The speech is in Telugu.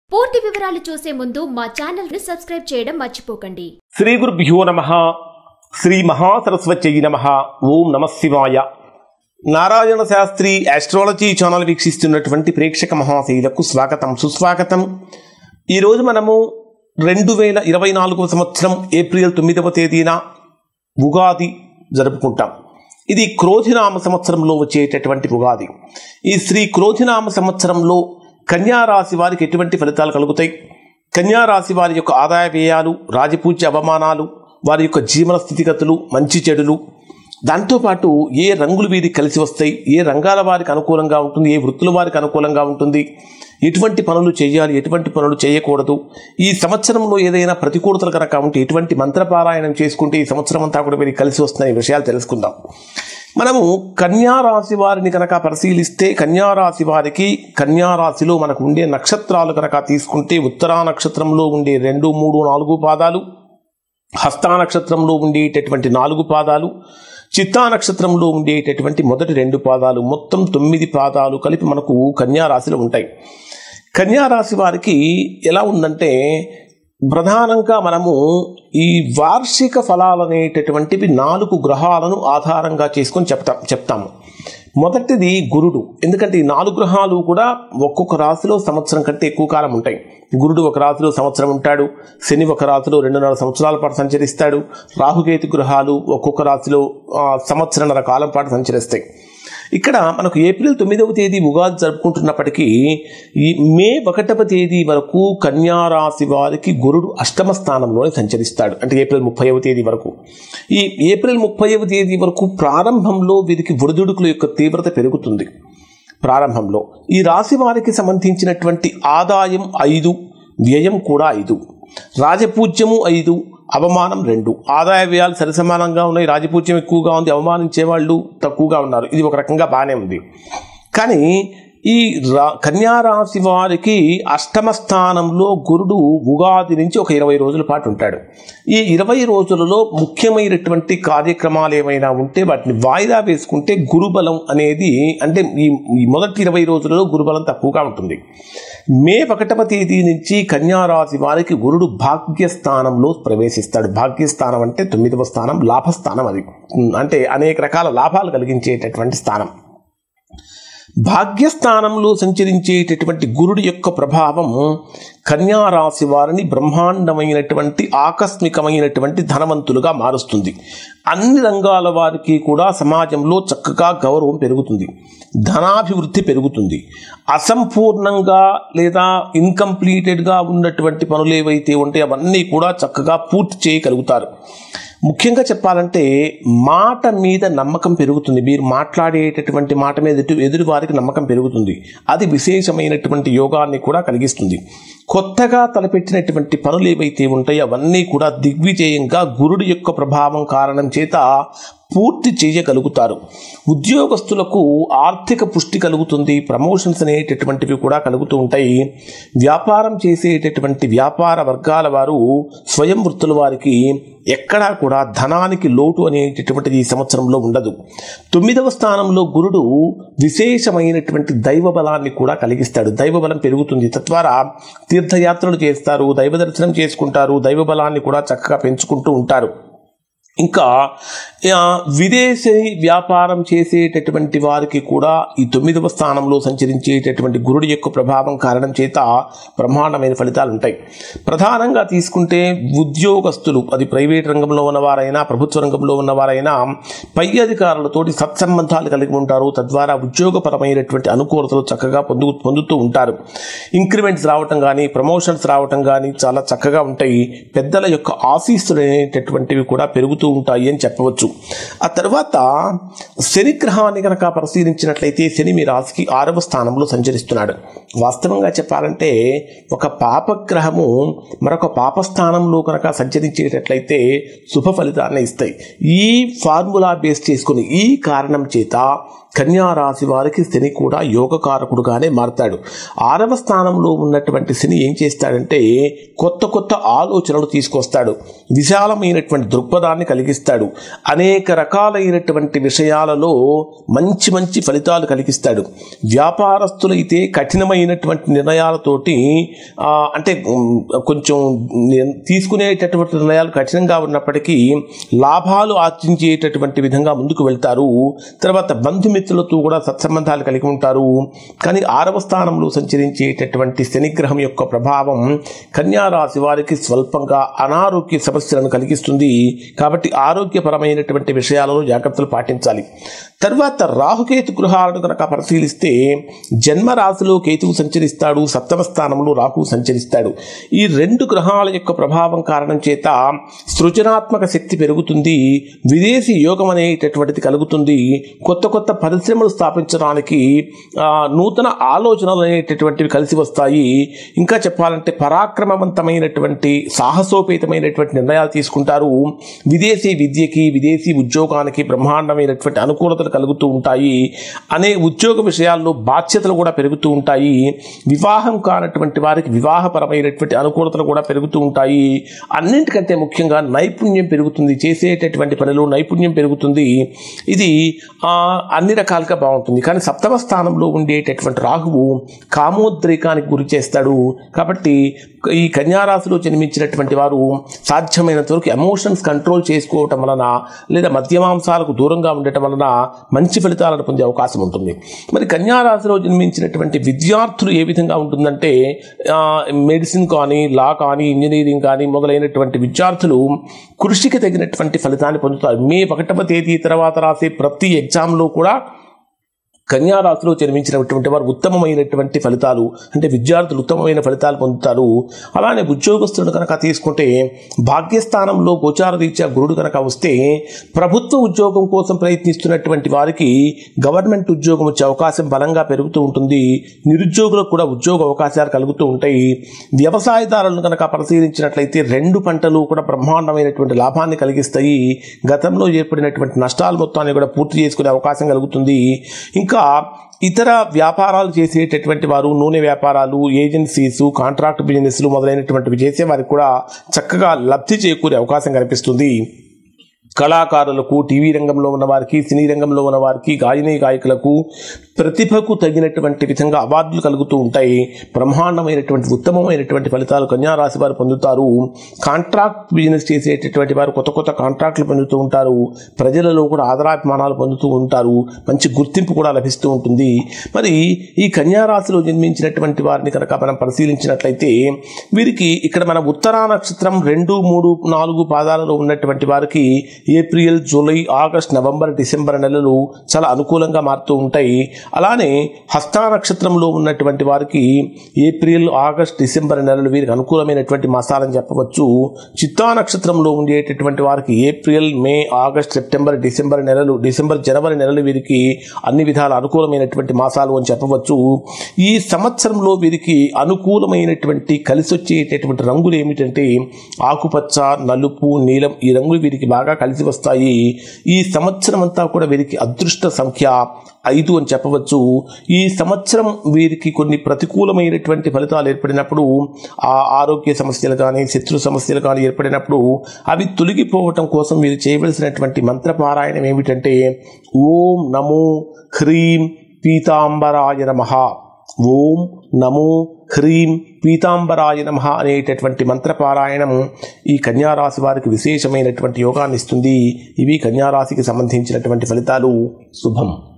పూర్తి వివరాలు చూసే ముందు మా ఛానల్ ని సబ్స్క్రైబ్ చేయడం మర్చిపోకండి. శ్రీ గురుభ్యో నమః. శ్రీ మహాసరస్వత్యై నమః. ఓం నమః శివాయ. నారాయణ శాస్త్రి ఆస్ట్రాలజీ ఛానల్ వీక్షిస్తున్నటువంటి ప్రేక్షక మహాశైలకు స్వాగతం సుస్వాగతం. ఈరోజు మనము 2024 సంవత్సరం ఏప్రిల్ 9వ తేదీన ఉగాది జరుపుకుంటాం. ఇది క్రోధినామ సంవత్సరంలో వచ్చేటటువంటి ఉగాది. ఈ శ్రీ క్రోధినామ సంవత్సరంలో కన్యా రాశి వారికి ఎటువంటి ఫలితాలు కలుగుతాయి, కన్యా రాశి వారి యొక్క ఆదాయ వ్యయాలు, రాజపూజ్య అవమానాలు, వారి యొక్క జీవన స్థితిగతులు, మంచి చెడులు, దాంతోపాటు ఏ రంగులు వీరికి కలిసి వస్తాయి, ఏ రంగాల వారికి అనుకూలంగా ఉంటుంది, ఏ వృత్తుల వారికి అనుకూలంగా ఉంటుంది, ఎటువంటి పనులు చేయాలి, ఎటువంటి పనులు చేయకూడదు, ఈ సంవత్సరంలో ఏదైనా ప్రతికూలతలు కనుక ఉంటే ఎటువంటి మంత్రపారాయణం చేసుకుంటే ఈ సంవత్సరం అంతా కూడా వీరికి కలిసి వస్తున్న విషయాలు తెలుసుకుందాం. మనము కన్యా రాశి వారిని కనుక పరిశీలిస్తే కన్యా రాశి వారికి కన్యా రాశిలో మనకు ఉండే నక్షత్రాలు కనుక తీసుకుంటే ఉత్తరా నక్షత్రంలో ఉండే 2, 3, 4 పాదాలు, హస్తా నక్షత్రంలో ఉండేటటువంటి 4 పాదాలు, చిత్తా నక్షత్రంలో ఉండేటటువంటి మొదటి 2 పాదాలు, మొత్తం 9 పాదాలు కలిపి మనకు కన్యా రాశిలో ఉంటాయి. కన్యా రాశి వారికి ఎలా ఉందంటే ప్రధానంగా మనము ఈ వార్షిక ఫలాలు అనేటటువంటివి 4 గ్రహాలను ఆధారంగా చేసుకొని చెప్తాము. మొదటిది గురుడు. ఎందుకంటే ఈ 4 గ్రహాలు కూడా ఒక్కొక్క రాశిలో సంవత్సరం కంటే ఎక్కువ కాలం ఉంటాయి. గురుడు ఒక రాశిలో సంవత్సరం ఉంటాడు, శని ఒక రాశిలో 2.5 సంవత్సరాల పాటు సంచరిస్తాడు, రాహుకేతు గ్రహాలు ఒక్కొక్క రాశిలో సంవత్సరన్నర కాలం పాటు సంచరిస్తాయి. ఇక్కడ మనకు ఏప్రిల్ 9వ తేదీ ఉగాది జరుపుకుంటున్నప్పటికీ ఈ మే 1వ తేదీ వరకు కన్యా రాశి వారికి గురుడు అష్టమ స్థానంలోనే సంచరిస్తాడు. అంటే ఏప్రిల్ 30వ తేదీ వరకు. ఈ ఏప్రిల్ 30వ తేదీ వరకు ప్రారంభంలో వీరికి ఒడిదుడుకుల యొక్క తీవ్రత పెరుగుతుంది. ప్రారంభంలో ఈ రాశి వారికి సంబంధించినటువంటి ఆదాయం 5, వ్యయం కూడా 5, రాజపూజ్యము 5, అవమానం 2. ఆదాయ వ్యయాలు సరిసమానంగా ఉన్నాయి, రాజపూజ్యం ఎక్కువగా ఉంది, అవమానించే వాళ్ళు తక్కువగా ఉన్నారు. ఇది ఒక రకంగా బాగానే ఉంది. కానీ ఈ కన్యా రాశి వారికి అష్టమ స్థానంలో గురుడు ఉగాది నుంచి ఒక 20 రోజుల పాటు ఉంటాడు. ఈ 20 రోజులలో ముఖ్యమైనటువంటి కార్యక్రమాలు ఏమైనా ఉంటే వాటిని వాయిదా వేసుకుంటే గురుబలం అనేది అంటే ఈ మొదటి 20 రోజులలో గురుబలం తక్కువగా ఉంటుంది. మే 1వ తేదీ నుంచి కన్యా రాశి వారికి గురుడు భాగ్యస్థానంలో ప్రవేశిస్తాడు. భాగ్యస్థానం అంటే 9వ స్థానం, లాభస్థానం. అది అంటే అనేక రకాల లాభాలు కలిగించేటటువంటి స్థానం. భాగ్యస్థానంలో సంచరించేటటువంటి గురుడి యొక్క ప్రభావం కన్యా రాశి వారిని బ్రహ్మాండమైనటువంటి ఆకస్మికమైనటువంటి ధనవంతులుగా మారుస్తుంది. అన్ని రంగాల వారికి కూడా సమాజంలో చక్కగా గౌరవం పెరుగుతుంది, ధనాభివృద్ధి పెరుగుతుంది. అసంపూర్ణంగా లేదా ఇన్కంప్లీటెడ్గా ఉన్నటువంటి పనులు ఏవైతే ఉంటాయో అవన్నీ కూడా చక్కగా పూర్తి చేయగలుగుతారు. ముఖ్యంగా చెప్పాలంటే మాట మీద నమ్మకం పెరుగుతుంది. మీరు మాట్లాడేటటువంటి మాట మీద ఎదుటి వారికి నమ్మకం పెరుగుతుంది. అది విశేషమైనటువంటి యోగాన్ని కూడా కలిగిస్తుంది. కొత్తగా తలపెట్టినటువంటి పనులు ఏవైతే ఉంటాయో అవన్నీ కూడా దిగ్విజయంగా గురుడి యొక్క ప్రభావం కారణం చేత పూర్తి చేయగలుగుతారు. ఉద్యోగస్తులకు ఆర్థిక పుష్టి కలుగుతుంది, ప్రమోషన్స్ అనేటటువంటివి కూడా కలుగుతూ ఉంటాయి. వ్యాపారం చేసేటటువంటి వ్యాపార వర్గాల వారు, స్వయం వృత్తుల వారికి ఎక్కడా కూడా ధనానికి లోటు అనేటటువంటిది ఈ సంవత్సరంలో ఉండదు. 9వ స్థానంలో గురుడు విశేషమైనటువంటి దైవ బలాన్ని కూడా కలిగిస్తాడు. దైవ బలం పెరుగుతుంది. తద్వారా తీర్థయాత్రలు చేస్తారు, దైవ దర్శనం చేసుకుంటారు, దైవ బలాన్ని కూడా చక్కగా పెంచుకుంటూ ఉంటారు. ఇంకా విదేశీ వ్యాపారం చేసేటటువంటి వారికి కూడా ఈ 9వ స్థానంలో సంచరించేటటువంటి గురుడి యొక్క ప్రభావం కారణం చేత బ్రహ్మాండమైన ఫలితాలు ఉంటాయి. ప్రధానంగా తీసుకుంటే ఉద్యోగస్తులు, అది ప్రైవేట్ రంగంలో ఉన్నవారైనా ప్రభుత్వ రంగంలో ఉన్నవారైనా పై అధికారులతోటి సత్సంబంధాలు కలిగి ఉంటారు. తద్వారా ఉద్యోగపరమైనటువంటి అనుకూలతలు చక్కగా పొందుతూ ఉంటారు. ఇంక్రిమెంట్స్ రావటం కానీ, ప్రమోషన్స్ రావటం కానీ చాలా చక్కగా ఉంటాయి. పెద్దల యొక్క ఆశీస్సులు అనేటటువంటివి కూడా పెరుగుతూ ఉంటాయి అని చెప్పవచ్చు. ఆ తర్వాత శని గ్రహాన్ని కనుక పరిశీలించినట్లయితే శని మీ రాశికి 6వ స్థానంలో సంచరిస్తున్నాడు. వాస్తవంగా చెప్పాలంటే ఒక పాపగ్రహము మరొక పాపస్థానంలో కనుక సంచరించేటట్లయితే శుభ ఫలితాన్ని ఇస్తాయి. ఈ ఫార్ములా బేస్ చేసుకుని ఈ కారణం చేత కన్యా రాశి వారికి శని కూడా యోగకారకుడుగానే మారతాడు. 6వ స్థానంలో ఉన్నటువంటి శని ఏం చేస్తాడంటే కొత్త కొత్త ఆలోచనలు తీసుకొస్తాడు, విశాలమైనటువంటి దృక్పథాన్ని కలిగిస్తాడు, అనేక రకాలైనటువంటి విషయాలలో మంచి మంచి ఫలితాలు కలిగిస్తాడు. వ్యాపారస్తులైతే కఠినమైనటువంటి నిర్ణయాలతోటి అంటే కొంచెం తీసుకునేటటువంటి నిర్ణయాలు కఠినంగా ఉన్నప్పటికీ లాభాలు ఆర్జించేటటువంటి విధంగా ముందుకు వెళ్తారు. తర్వాత బంధుమిత్రులతో కూడా సత్సంబంధాలు కలిగి ఉంటారు. కానీ 6వ స్థానంలో సంచరించేటటువంటి శనిగ్రహం యొక్క ప్రభావం కన్యా రాశి వారికి స్వల్పంగా అనారోగ్య సమస్యలను కలిగిస్తుంది. కాబట్టి ఆరోగ్యపరమైనటువంటి విషయాలలో జాగ్రత్తలు పాటించాలి. తర్వాత రాహుకేతు గృహాలను కనుక పరిశీలిస్తే జన్మరాశిలో కేతువు సంచరిస్తాడు, 7వ స్థానంలో రాహువు సంచరిస్తాడు. ఈ 2 గ్రహాల యొక్క ప్రభావం కారణం చేత సృజనాత్మక శక్తి పెరుగుతుంది, విదేశీ యోగం అనేటటువంటిది కలుగుతుంది, కొత్త కొత్త పరిశ్రమలు స్థాపించడానికి నూతన ఆలోచనలు అనేటటువంటివి కలిసి వస్తాయి. ఇంకా చెప్పాలంటే పరాక్రమవంతమైనటువంటి సాహసోపేతమైనటువంటి నిర్ణయాలు తీసుకుంటారు. విదేశీ విద్యకి విదేశీ ఉద్యోగానికి బ్రహ్మాండమైనటువంటి అనుకూలతలు కలుగుతూ ఉంటాయి. అనే ఉద్యోగ విషయాల్లో బాధ్యతలు కూడా పెరుగుతూ ఉంటాయి. వివాహం కానటువంటి వారికి వివాహపరమైనటువంటి అనుకూలతలు కూడా పెరుగుతూ ఉంటాయి. అన్నింటికంటే ముఖ్యంగా నైపుణ్యం పెరుగుతుంది, చేసేటటువంటి పనిలో నైపుణ్యం పెరుగుతుంది. ఇది అన్ని రకాలుగా బాగుంటుంది. కానీ 7వ స్థానంలో ఉండేటటువంటి రాహువు కామోద్రేకానికి గురి చేస్తాడు. కాబట్టి ఈ కన్యారాశిలో జన్మించినటువంటి వారు సాధ్యమైనంత వరకు ఎమోషన్స్ కంట్రోల్ చేసుకోవటం వలన లేదా మద్యమాంసాలకు దూరంగా ఉండటం వలన మంచి ఫలితాలను పొందే అవకాశం ఉంటుంది. మరి కన్యారాశిలో జన్మించినటువంటి విద్యార్థులు ఏ విధంగా ఉంటుందంటే మెడిసిన్ కానీ, లా కానీ, ఇంజనీరింగ్ కానీ మొదలైనటువంటి విద్యార్థులు కృషికి తగినటువంటి ఫలితాన్ని పొందుతారు. మే 1వ తేదీ తర్వాత రాసే ప్రతి ఎగ్జామ్లో కూడా కన్యా రాశిలో జన్మించినటువంటి వారు ఉత్తమమైనటువంటి ఫలితాలు అంటే విద్యార్థులు ఉత్తమమైన ఫలితాలు పొందుతారు. అలానే ఉద్యోగస్తులను కనుక తీసుకుంటే భాగ్యస్థానంలో గోచార రీత్యా గురుడు కనుక వస్తే ప్రభుత్వ ఉద్యోగం కోసం ప్రయత్నిస్తున్నటువంటి వారికి గవర్నమెంట్ ఉద్యోగం వచ్చే అవకాశం బలంగా పెరుగుతూ ఉంటుంది. నిరుద్యోగులకు కూడా ఉద్యోగ అవకాశాలు కలుగుతూ ఉంటాయి. వ్యవసాయదారులను కనుక పరిశీలించినట్లయితే 2 పంటలు కూడా బ్రహ్మాండమైనటువంటి లాభాన్ని కలిగిస్తాయి. గతంలో ఏర్పడినటువంటి నష్టాలు మొత్తాన్ని కూడా పూర్తి చేసుకునే అవకాశం కలుగుతుంది. ఇంకా ఇతర వ్యాపారాలు చేసేటటువంటి వారు నూనె వ్యాపారాలు, ఏజెన్సీస్, కాంట్రాక్ట్ బిజినెస్లు మొదలైనటువంటివి చేసే వారికి కూడా చక్కగా లబ్ధి చేకూరే అవకాశం కనిపిస్తుంది. కళాకారులకు, టీవీ రంగంలో ఉన్నవారికి, సినీ రంగంలో ఉన్నవారికి, గాయకులకు ప్రతిభకు తగినటువంటి విధంగా అవార్డులు కలుగుతూ ఉంటాయి. బ్రహ్మాండమైనటువంటి ఉత్తమమైనటువంటి ఫలితాలు కన్యా రాశి వారు పొందుతారు. కాంట్రాక్ట్ బిజినెస్ చేసేటటువంటి వారు కొత్త కొత్త కాంట్రాక్టులు పొందుతూ ఉంటారు. ప్రజలలో కూడా ఆదరాభిమానాలు పొందుతూ ఉంటారు. మంచి గుర్తింపు కూడా లభిస్తూ ఉంటుంది. మరి ఈ కన్యా రాశిలో జన్మించినటువంటి వారిని కనుక మనం పరిశీలించినట్లయితే వీరికి ఇక్కడ మన ఉత్తరా నక్షత్రం 2, 3, 4 పాదాలలో ఉన్నటువంటి వారికి April, July, August, November, December నెలలు చాలా అనుకూలంగా మారుతూ ఉంటాయి. అలానే హస్త నక్షత్రంలో ఉన్నటువంటి వారికి ఏప్రిల్, ఆగస్ట్, డిసెంబర్ నెలలు వీరికి అనుకూలమైనటువంటి మాసాలని చెప్పవచ్చు. చిత్తా నక్షత్రంలో ఉండేటటువంటి వారికి April, May, August, September, December నెలలు, డిసెంబర్, జనవరి నెలలు వీరికి అన్ని విధాల అనుకూలమైనటువంటి మాసాలు అని చెప్పవచ్చు. ఈ సంవత్సరంలో వీరికి అనుకూలమైనటువంటి కలిసి వచ్చేటటువంటి రంగులు ఏమిటంటే ఆకుపచ్చ, నలుపు, నీలం ఈ రంగులు వీరికి బాగా కలిసి వస్తాయి. ఈ సంవత్సరం అంతా కూడా వీరికి అదృష్ట సంఖ్య 5 అని చెప్పవచ్చు. ఈ సంవత్సరం వీరికి కొన్ని ప్రతికూలమైనటువంటి ఫలితాలు ఏర్పడినప్పుడు, ఆ ఆరోగ్య సమస్యలు కానీ, శత్రు సమస్యలు కానీ ఏర్పడినప్పుడు అవి తొలగిపోవటం కోసం మీరు చేయవలసినటువంటి మంత్రపారాయణం ఏమిటంటే ఓం నమో హ్రీం పీతాంబరాయ నమః, ఓం నమో హ్రీం పీతాంబరాయ నమః అనేటటువంటి మంత్రపారాయణం ఈ కన్యారాశి వారికి విశేషమైనటువంటి యోగాన్ని ఇస్తుంది. ఇవి కన్యారాశికి సంబంధించినటువంటి ఫలితాలు. శుభం.